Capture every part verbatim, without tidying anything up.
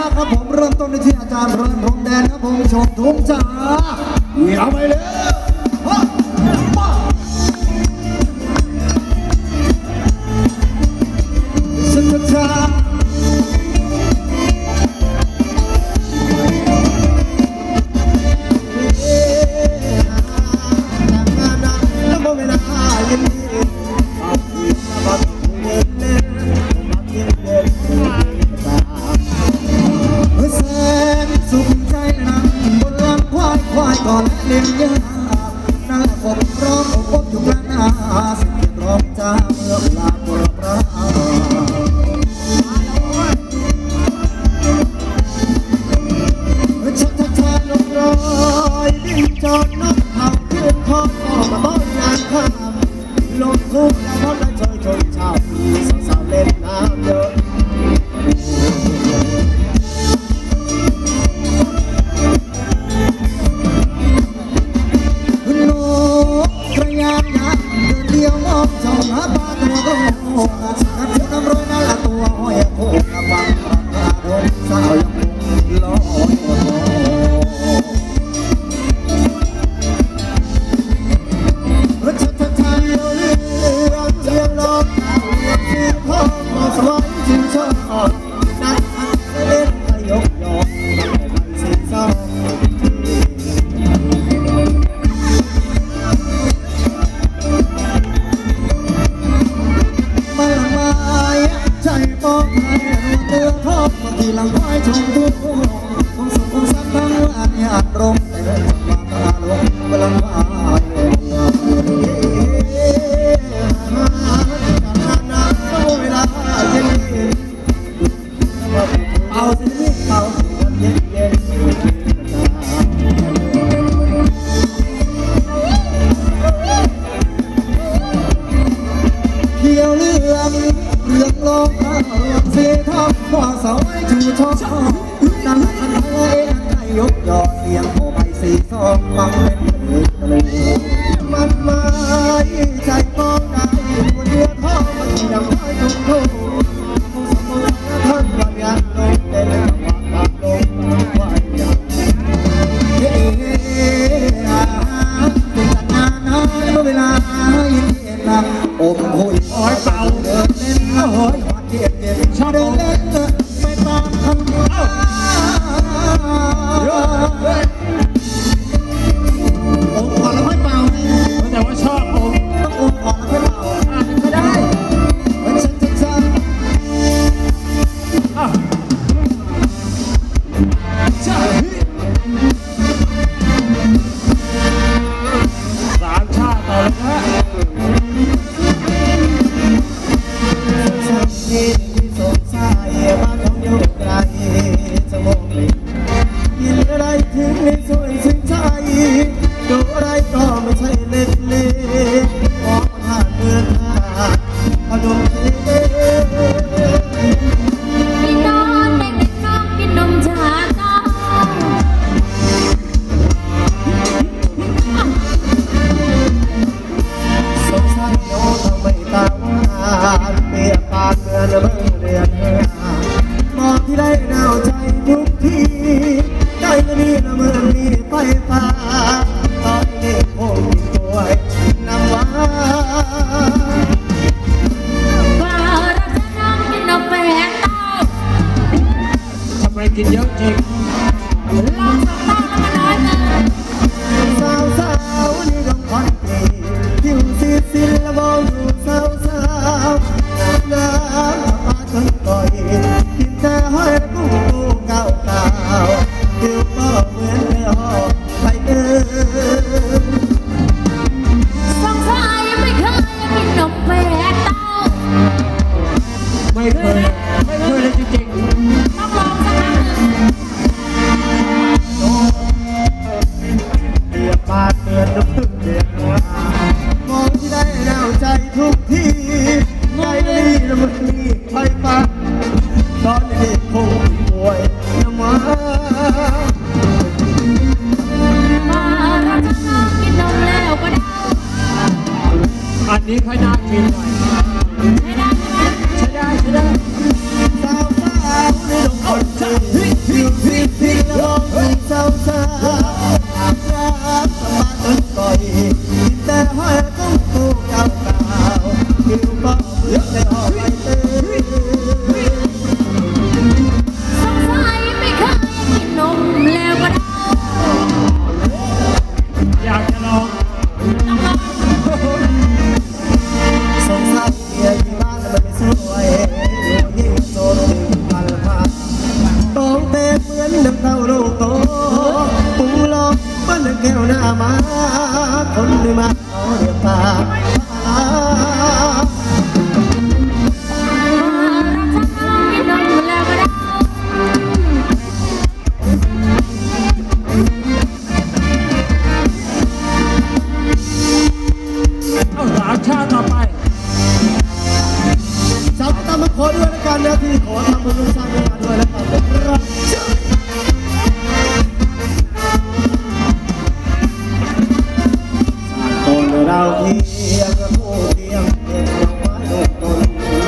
ครับผมเริ่มต้นที่อาจารย์เริงพรหมแดนครับผมชมทุ่งจ๋าเอาไปเลยสุดท้ายก่อนเล่นยานั่งผมร้องอบอบอยู่กลางนาสิเกียรร้องจ้าเมื่อเวลาบุรพาชักชักชาลงรอยดิ้นจอดนกเขาขึ้นคอนออกมาต้อนงานข้ามลงทุ่งแล้วก็ได้เจอชนชาวสาวๆเล่นน้ำเยอะจ้องหาปลาตัวก็โง่นัดเที่ยวน้ำร้อยนั่นละตัวห้อยโคกระวังราคาโดนสาวยังคงลอยโอ้โหชัดชัดชัดเรื่องเที่ยวลองเอาเรื่องที่พ่อมาสวรรค์จึงชอบนัดอันเล่นให้ยกยอมไม่สิ้นซ้อใจปองไทยรัวเตือทอบมาที่หลังควายชมทุกคงสุขคงสักทั้งอันยากรมแต่เดินจังหวะตาลงเวลาควายเวลาเย็นเป่าสินี่เป่าเย็นเย็นเขียวเรื่องเรื่องลงข้าวเรื่องเสียทองขวาเสาไม้ชูช่อนั่งขันทะเลนั่งใจยกยอเสียงโอใบสีทองฟังเป็นเลยมันไม่ใจมองได้บนเรือทองมันยังไม่ทุ่งทุ่งคงสมบูรณ์ท่านวันยันลงเต้นจังหวะตามลงไหวยังเฮ้อาเป็นจัดงานน้อยเมื่อเวลาเย็นเย็นนะอมคุยอ้อยเป่าเดินเล่นโอ้ยวัดเย็นเย็นชอบเดินเล่นไปตามคำพูดอมก่อนแล้วค่อยเป่าแต่ว่าชอบอมต้องอมก่อนแล้วค่อยเป่าอ่านไม่ได้เป็นฉันฉันฉันใช่สามชาติต่อเลยนะที่สงสัยบ้านของอยู่ไกลจะมองไม่ยินอะไรถึงไม่สวยถึงใจดูอะไรก็ไม่ใช่เล็กเล็กมองผ่านเมืองหาพนมเทพี่นอนเด็กเด็กน้องกินนมชาเต้าสงสัยโน้ทำไมตาหวานเปียกปากเมื่อเมื่อเดือนเมื่อมองที่ได้หนาวใจทุกทีได้ก็นี่ละเมื่อมีไฟฟ้าตอนนี้คงป่วยนำว่าว่าเราจะนั่งกินนมแปะเต้าทำไมกินเยอะจริงลองสองเต้าแล้วมาน้อยเลยสาวสาวนี่ต้องคอนเทนผิวซีซิลละมองดูสาวสาวน้ำมาจนต่อยกินแต่ห้อยกุ้งกุ้งเก่าเก่าผิวก็เหมือนเนื้อหอมไปเดินสงสัยไม่เคยกินนมแปะเต้าไม่เคยไม่เคยเลยจริงๆต้องลองสักครั้งเปียกปากเตือนน้ำพึ่งเดือดร้อนมองที่ได้แนวใจทุกทีใจดีแล้วมันมีไฟฟ้าตอนนี้คงป่วยน้ำมามาเราจะนั่งกินนมแล้วก็ได้อันนี้ค่อยน่ากินหน่อยใช่ได้ใช่ไหมใช่ได้ใช่ได้มาคนหนึ่งมาเอาเรียกปากเอาสามชาติต่อไปสาวตามมาขอด้วยในการนะที่ขอทำบุญสร้างด้วยกันด้วยนะครับครับตอนเราเพียงผู้เพียงเป็นดอกไม้ดอกตน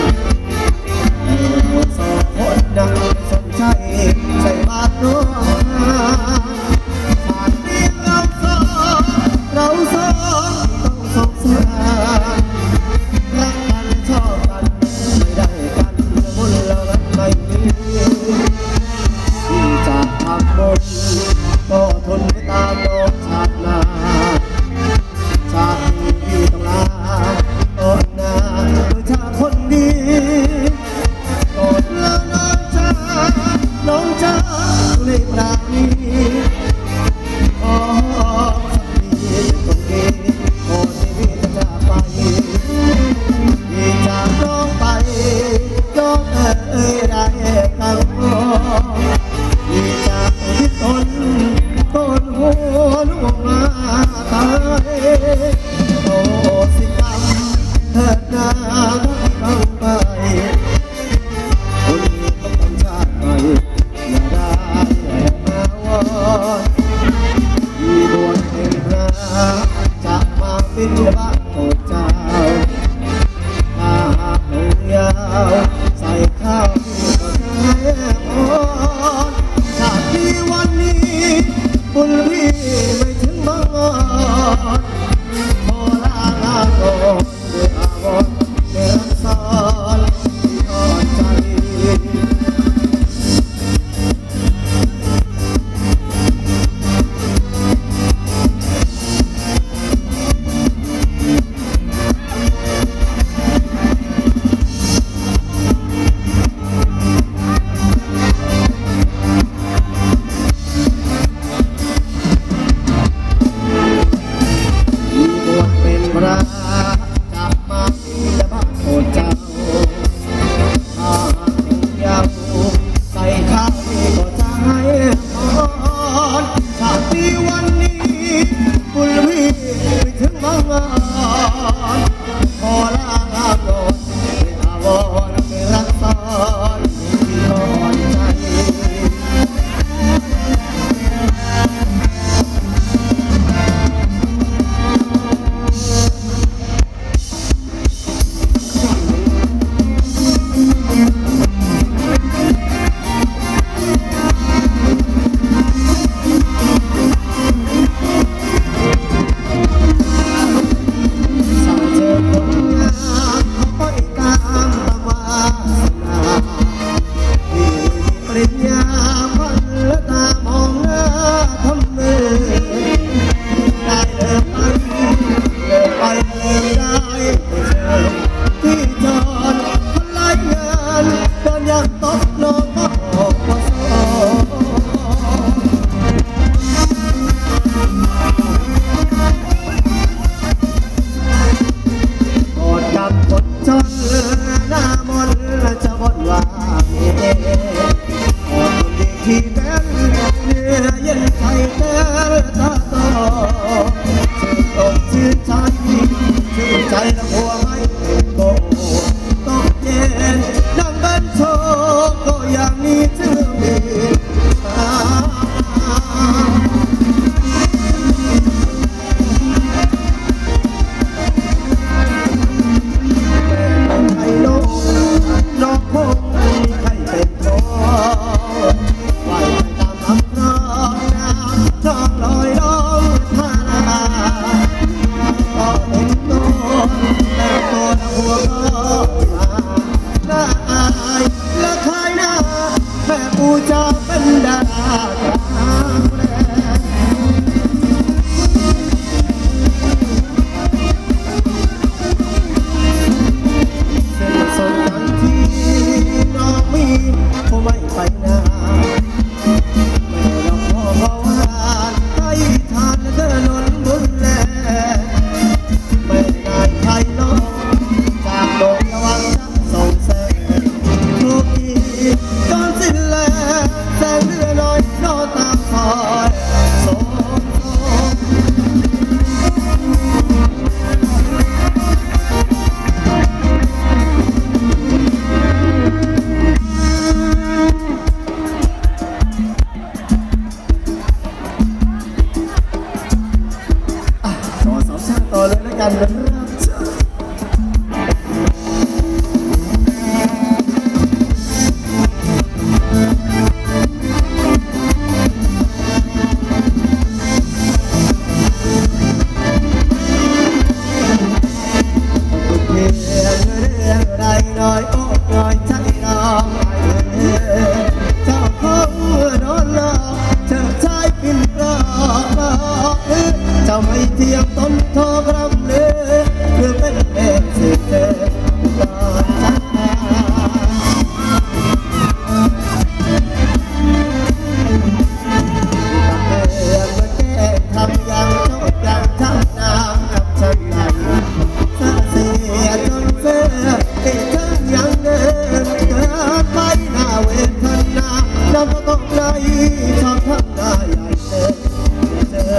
สองคนดังสนใจใส่บาตรน้องผ่านเพียงเราสองเราสองต้องสงสารรักกันชอบกันไม่ได้กันบุญละมันไม่มีใจน้องเจ้าของนอนรอเธอชายปิ่นรอรอเจ้าไม่เทียมต้นโทกรำเลยเพื่อเป็นเอกสิเธอก่อนจ้าทำอย่างโจทย์อย่างทำน้ำกับฉันไหนเธอเสียจนเสียที่เธอยังเดินเกินไปหน้าเวทนาน้ำก็ต้องไหลชอบทำหน้าใหญ่เดินเจอ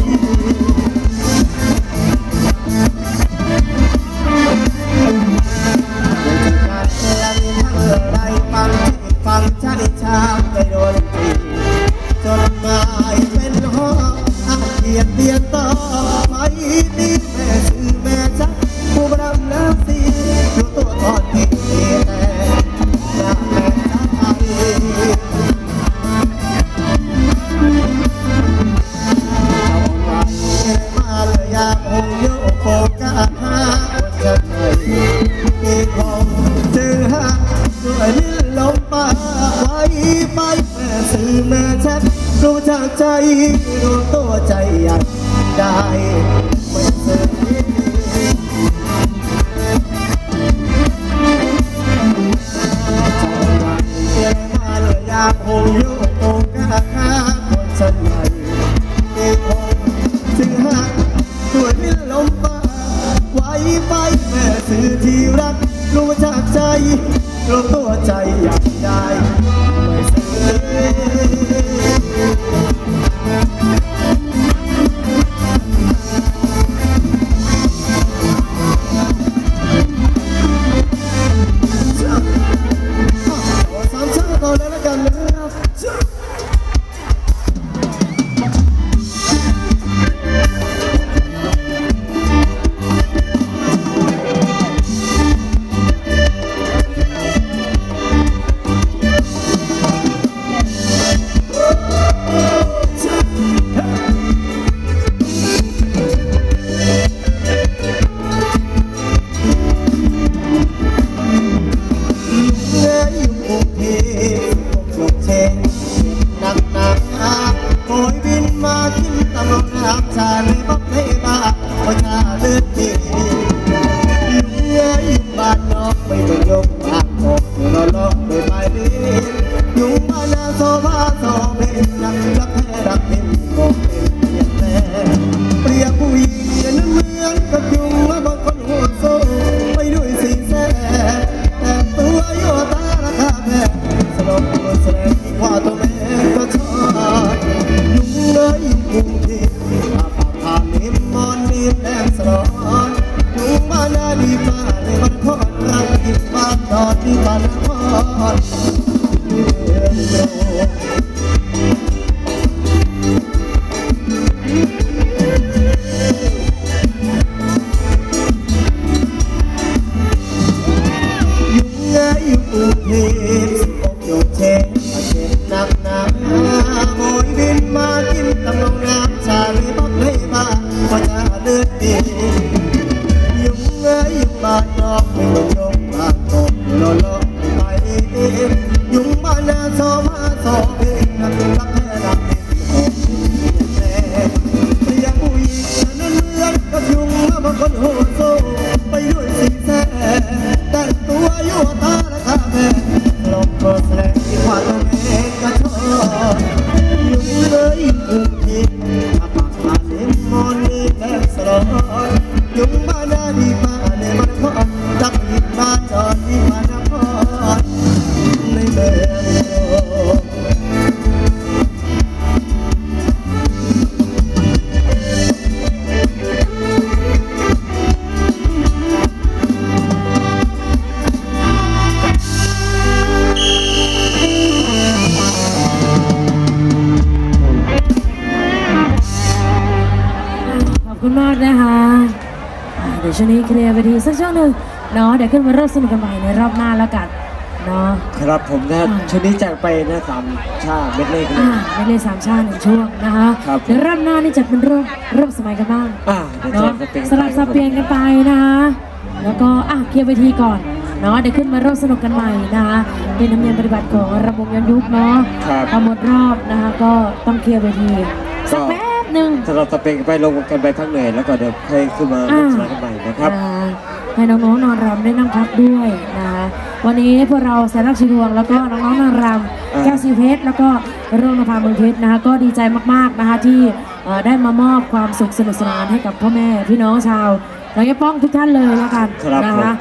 ฟังใจชาไปโดนตีจนหมายเป็นห้องอาเขียนเตียนต่อไม่ดีแม่ชื่อแม่จักผู้บรำน้ำสีรู้ตัวตอนที่แต่หน้าแม่จักไอเอาไว้มาเลยอยากองโยโปกาหาคนจะไหนมีของชื่อหาด้วยลิ้นลมปากไว้ไปแม่สื่อแม่แชทรู้จากใจรู้ตัวใจอยากได้ไม่สื่อใจวันเพียงมาเลยอยากโหยโอกาหาคนฉันไหนมีคงชื่อหาด้วยลิ้นลมปากไว้ไปแม่สื่อที่รักรู้จากใจรู้ตัวใจอยากได้ไม่ซื้อสามชาติต่อเลยแล้วกันนะครับเดี๋ยวช่วงนี้เคลียร์ไปทีสักช่วงหนึ่งเนาะเดี๋ยวขึ้นมาเริ่มสนุกกันใหม่ในรอบหน้าแล้วกันเนาะครับผมนะช่วงนี้จากไปนะสามชาเม็ดเล่กันเม็ดเล่สามชาหนึ่งช่วงนะคะเดี๋ยวรอบหน้านี่จัดเป็นรอบรอบสมัยกันบ้างเนาะสลับสับเปลี่ยนกันไปนะคะแล้วก็อ่ะเคลียร์ไปทีก่อนเนาะเดี๋ยวขึ้นมาร่วมสนุกกันใหม่นะคะเป็นธรรมเนียมปฏิบัติของระบบย้อนยุคเนาะพอหมดรอบนะคะก็ต้องเคลียร์เวทีสักแป๊บหนึ่งถ้าเราตะเป็นไปลงกันไปทั้งเหนื่อยแล้วก็เดี๋ยวค่อยขึ้นมาร่วมสนุกกันใหม่นะครับให้น้องๆนอนรำได้นั่งพักด้วยนะคะวันนี้พวกเราแสนรักชิดวงแล้วก็น้องๆนอนรำแก้วซีเพชรแล้วก็โรงนภาเมืองเพชรนะคะก็ดีใจมากๆนะคะที่ได้มามอบความสุขสนุกสนานให้กับพ่อแม่พี่น้องชาวหนองยะป้องทุกท่านเลยแล้วกันนะคะ